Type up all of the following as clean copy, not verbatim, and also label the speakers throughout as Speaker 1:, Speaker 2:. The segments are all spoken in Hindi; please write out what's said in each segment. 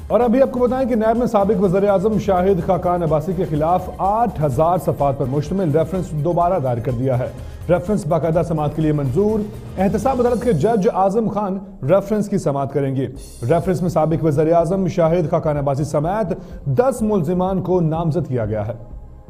Speaker 1: और अभी आपको बताएं कि नैब ने साबिक वज़ीर-ए-आज़म शाहिद खाकान अब्बासी के खिलाफ 8000 सफ़ात पर मुश्तमिल रेफरेंस दोबारा दायर कर दिया है। रेफरेंस बाकायदा समाअत के लिए मंजूर। एहतसाब अदालत के जज आजम खान रेफरेंस की समाअत करेंगे। रेफरेंस में साबिक वज़ीर-ए-आज़म शाहिद खाकान अब्बासी समेत 10 मुल्जिमान को नामजद किया गया है।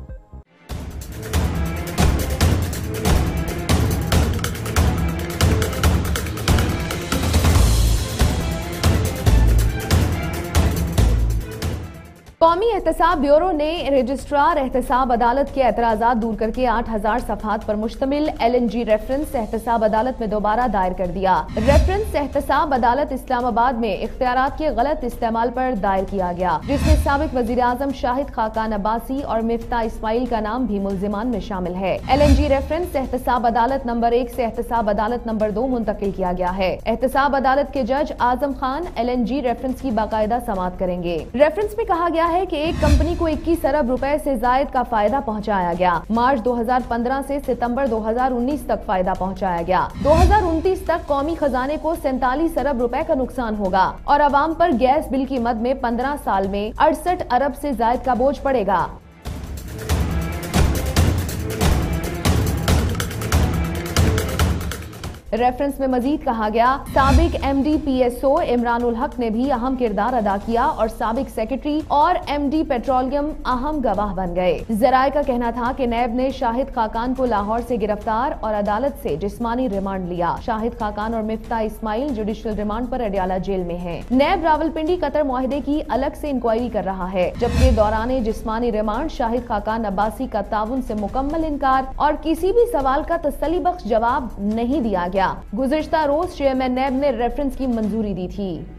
Speaker 2: कौमी एहतसाब ब्यूरो ने रजिस्ट्रार एहतसाब अदालत के एतराज़ात दूर करके 8000 सफ़हात पर मुश्तमिल LNG रेफरेंस एहतसाब अदालत में दोबारा दायर कर दिया। रेफरेंस एहतसाब अदालत इस्लामाबाद में इख्तियारात के गलत इस्तेमाल पर दायर किया गया, जिसमें साबिक वज़ीर-ए-आज़म शाहिद खाकान अब्बासी और मिफ्ता इस्माइल का नाम भी मुल्जिमान में शामिल है। LNG रेफरेंस एहतसाब अदालत नंबर 1 से एहतसाब अदालत नंबर 2 मुंतकिल किया गया है। एहतसाब अदालत के जज आजम खान LNG रेफरेंस की बाकायदा समाअत करेंगे। रेफरेंस में कहा गया है कि एक कंपनी को 21 अरब रुपए से जायद का फायदा पहुंचाया गया। मार्च 2015 से सितंबर 2019 तक फायदा पहुंचाया गया। 2029 तक कौमी खजाने को 47 अरब रुपए का नुकसान होगा और अवाम पर गैस बिल की मद में 15 साल में 68 अरब से जायद का बोझ पड़ेगा। रेफरेंस में मजीद कहा गया, साबिक MD PSO इमरान उल हक ने भी अहम किरदार अदा किया और साबिक सेक्रेटरी और MD पेट्रोलियम अहम गवाह बन गए। जराये का कहना था कि नैब ने शाहिद खाकान को लाहौर से गिरफ्तार और अदालत से जिस्मानी रिमांड लिया। शाहिद खाकान और मिफ्ता इस्माइल जुडिशल रिमांड पर अडियाला जेल में हैं। नैब रावलपिंडी कतर मुआहदे की अलग से इंक्वायरी कर रहा है, जबकि दौरान जिस्मानी रिमांड शाहिद खाकान अब्बासी का ताउन से मुकम्मल इनकार और किसी भी सवाल का तसल्ली बख्श जवाब नहीं दिया गया। गुज़िश्ता रोज चेयरमैन नैब ने रेफरेंस की मंजूरी दी थी।